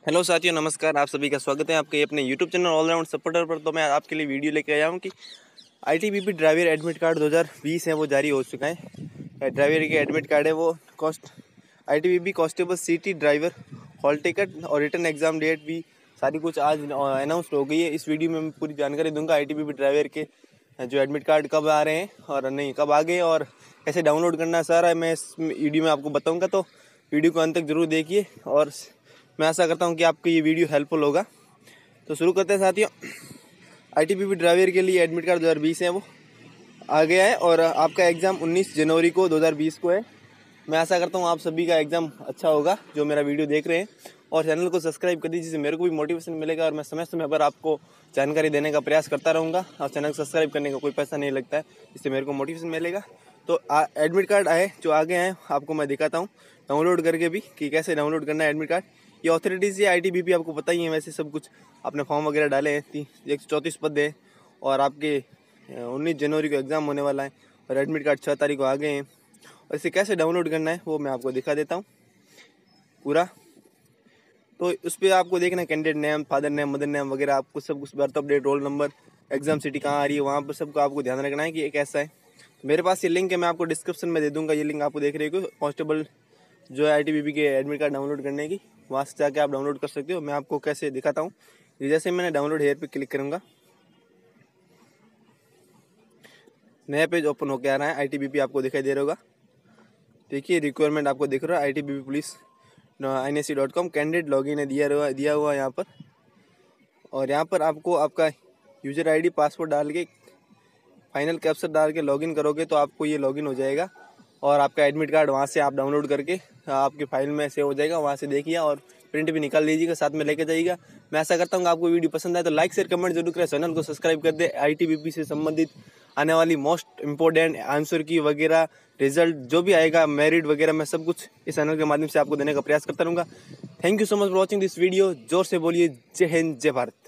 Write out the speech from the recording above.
Hello साथियों, नमस्कार। आप सभी का स्वागत है आपके अपने यूट्यूब चैनल ऑलराउंड सपोर्टर पर। तो मैं आपके लिए वीडियो लेके आया हूँ कि ITBP ड्राइवर एडमिट कार्ड 2020 है वो जारी हो चुका है। ड्राइवर के एडमिट कार्ड है वो ITBP constable city driver hall ticket और रिटर्न एग्जाम डेट भी सारी कुछ आज अनाउंस हो गई है। इस वीडियो में मैं पूरी जानकारी दूंगा ITBP ड्राइवर के जो एडमिट कार्ड कब आ रहे हैं और नहीं कब आ गए और कैसे डाउनलोड करना है, सारा मैं इस वीडियो में आपको बताऊँगा। तो वीडियो को अंत तक जरूर देखिए और मैं आशा करता हूं कि आपको ये वीडियो हेल्पफुल होगा। तो शुरू करते हैं साथियों। ITBP ड्राइवर के लिए एडमिट कार्ड 2020 है वो आ गया है और आपका एग्ज़ाम 19 जनवरी को 2020 को है। मैं आशा करता हूं आप सभी का एग्ज़ाम अच्छा होगा जो मेरा वीडियो देख रहे हैं, और चैनल को सब्सक्राइब कर दीजिए जिससे मेरे को भी मोटिवेशन मिलेगा और मैं समय समय पर आपको जानकारी देने का प्रयास करता रहूँगा। और चैनल को सब्सक्राइब करने का कोई पैसा नहीं लगता है, इससे मेरे को मोटिवेशन मिलेगा। तो एडमिट कार्ड आए जो आ गए हैं आपको मैं दिखाता हूँ डाउनलोड करके भी कि कैसे डाउनलोड करना है एडमिट कार्ड। ये ऑथोरिटीज़ ये ITBP आपको पता ही है, वैसे सब कुछ आपने फॉर्म वगैरह डाले हैं। 134 पद है और आपके 19 जनवरी को एग्ज़ाम होने वाला है और एडमिट कार्ड 6 तारीख को आ गए हैं। और इसे कैसे डाउनलोड करना है वो मैं आपको दिखा देता हूँ पूरा। तो उस पर आपको देखना है candidate name, father name, mother name वगैरह, आपको सब कुछ birth update, roll number, exam city कहाँ आ रही है, वहाँ पर सबको आपको ध्यान रखना है कि ये कैसा है। मेरे पास ये लिंक है, मैं आपको डिस्क्रिप्शन में दे दूँगा। ये लिंक आपको देख रहे हो कांस्टेबल जो है ITBP के एडमिट कार्ड डाउनलोड करने की, वहाँ से जाके आप डाउनलोड कर सकते हो। मैं आपको कैसे दिखाता हूँ। जैसे मैंने डाउनलोड हेयर पे क्लिक करूँगा, नया पेज ओपन होकर आ रहा है। ITBP आपको दिखाई दे रहा होगा। देखिए रिक्वायरमेंट आपको दिख रहा है ITBP police INSC.com candidate login है दिया हुआ यहाँ पर। और यहाँ पर आपको आपका यूज़र ID पासवर्ड डाल के फाइनल कैप्चर डाल के लॉगिन करोगे तो आपको ये लॉगिन हो जाएगा और आपका एडमिट कार्ड वहाँ से आप डाउनलोड करके आपके फाइल में सेव हो जाएगा। वहाँ से देखिए और प्रिंट भी निकाल लीजिएगा, साथ में लेके जाइएगा। मैं आशा करता हूँ कि आपको वीडियो पसंद आए तो लाइक शेयर कमेंट जरूर करें, चैनल को सब्सक्राइब कर दे। ITBP से संबंधित आने वाली मोस्ट इंपॉर्टेंट आंसर की वगैरह रिजल्ट जो भी आएगा, मेरिट वगैरह, मैं सब कुछ इस चैनल के माध्यम से आपको देने का प्रयास करता रहूँगा। Thank you so much for watching this video. जोर से बोलिए जय हिंद, जय भारत।